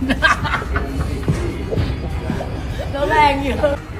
แล้วแรงอยู่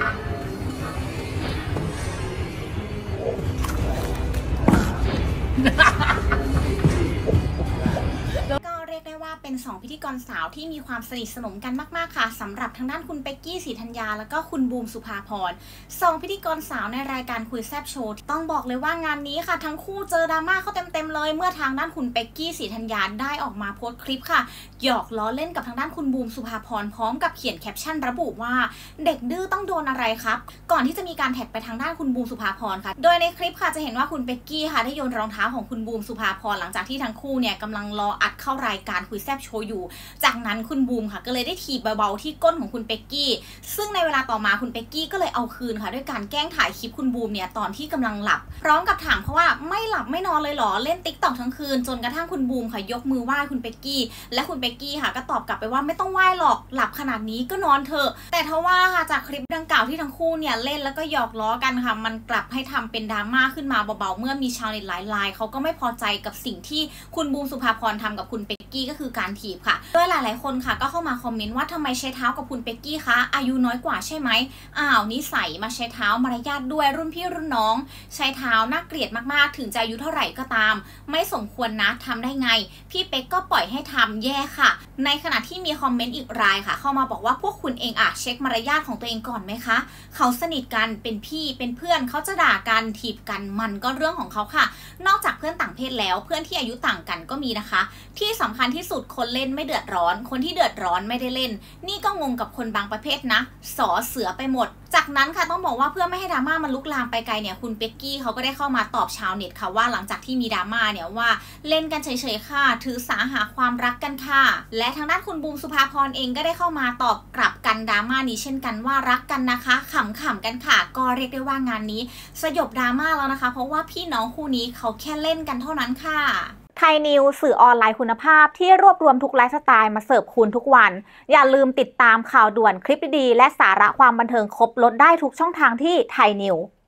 ก็เรียกได้ว่าเป็น2พิธีกรสาวที่มีความสนิทสนมกันมากๆค่ะสำหรับทางด้านคุณเป๊กกี้ศรีธัญญาแล้วก็คุณบูมสุภาพร2พิธีกรสาวในรายการคุยแซบโชว์ต้องบอกเลยว่างานนี้ค่ะทั้งคู่เจอดราม่าเข้าเต็มๆเลยเมื่อทางด้านคุณเป๊กกี้ศรีธัญญาได้ออกมาโพสต์คลิปค่ะหยอกล้อเล่นกับทางด้านคุณบูมสุภาพรพร้อมกับเขียนแคปชั่นระบุว่าเด็กดื้อต้องโดนอะไรครับก่อนที่จะมีการแท็กไปทางด้านคุณบูมสุภาพรค่ะโดยในคลิปค่ะจะเห็นว่าคุณเป๊กกี้ค่ะได้โยนรองเท้าของคุณบูมสุภาพรหลังจากที่ทั้งคู่เนี่ยกำลังรออัดเข้ารายการคุยแซบโชว์อยู่จากนั้นคุณบูมค่ะก็เลยได้ถีบเบาๆที่ก้นของคุณเป็กกี้ซึ่งในเวลาต่อมาคุณเป็กกี้ก็เลยเอาคืนค่ะด้วยการแกล้งถ่ายคลิปคุณบูมเนี่ยตอนที่กำลังหลับพร้อมกับถามเขาว่าไม่หลับไม่นอนเลยหรอเล่นติ๊กต็อกทั้งคืนจนกระทั่งคุณบูมค่ะยกมือไหว้คุณเป็กกี้และคุณเป็กกี้ค่ะก็ตอบกลับไปว่าไม่ต้องไหว้หรอกหลับขนาดนี้ก็นอนเถอะแต่ทว่าค่ะจากคลิปดังกล่าวที่ทั้งคู่เนี่ยเล่นแล้วก็หยอกล้อกันค่ะมันกลับให้ทำเป็นดราม่าขึ้นมาเบาๆเมื่อมีชาวเน็ตหลายรายเขาก็ไม่พอใจกับสิ่งที่คุณบูมสุภาพรทำกับคุณเป็กกี้ก็คือการถีบค่ะโดยหลายๆคนค่ะก็เข้ามาคอมเมนต์ว่าทำไมใช้เท้ากับคุณเป็กกี้คะอายุน้อยกว่าใช่ไหมนิสัยมาใช้เท้ามารยาทด้วยรุ่นพี่รุ่นน้องใช้เท้าน่าเกลียดมากๆถึงจะอายุเท่าไหร่ก็ตามไม่สมควรนะทำได้ไงพี่เป็กก็ปล่อยให้ทำแย่ค่ะในขณะที่มีคอมเมนต์อีกรายค่ะเข้ามาบอกว่าพวกคุณเองเช็คมารยาทของตัวเองก่อนไหมคะเขาสนิทกันเป็นพี่เป็นเพื่อนเขาจะด่ากันถีบกันมันก็เรื่องของเขาค่ะนอกจากเพื่อนต่างเพศแล้วเพื่อนที่อายุต่างกันก็มีนะคะที่สำคัญที่สุดคนเล่นไม่เดือดร้อนคนที่เดือดร้อนไม่ได้เล่นนี่ก็งงกับคนบางประเภทนะสอเสือไปหมดจากนั้นค่ะต้องบอกว่าเพื่อไม่ให้ดราม่ามันลุกลามไปไกลเนี่ยคุณเป็กกี้เขาก็ได้เข้ามาตอบชาวเน็ตค่ะว่าหลังจากที่มีดราม่าเนี่ยว่าเล่นกันเฉยๆค่ะถือสาหาความรักกันค่ะและทางด้านคุณบูมสุภาพรเองก็ได้เข้ามาตอบกลับกันดราม่านี้เช่นกันว่ารักกันนะคะขำๆกันค่ะก็เรียกได้ว่างานนี้สยบดราม่าแล้วนะคะเพราะว่าพี่น้องคู่นี้เขาแค่เล่นกันเท่านั้นค่ะไทยนิวสื่อออนไลน์คุณภาพที่รวบรวมทุกไลฟ์สไตล์มาเสิร์ฟคุณทุกวันอย่าลืมติดตามข่าวด่วนคลิปดีๆและสาระความบันเทิงครบลดได้ทุกช่องทางที่ไทยนิว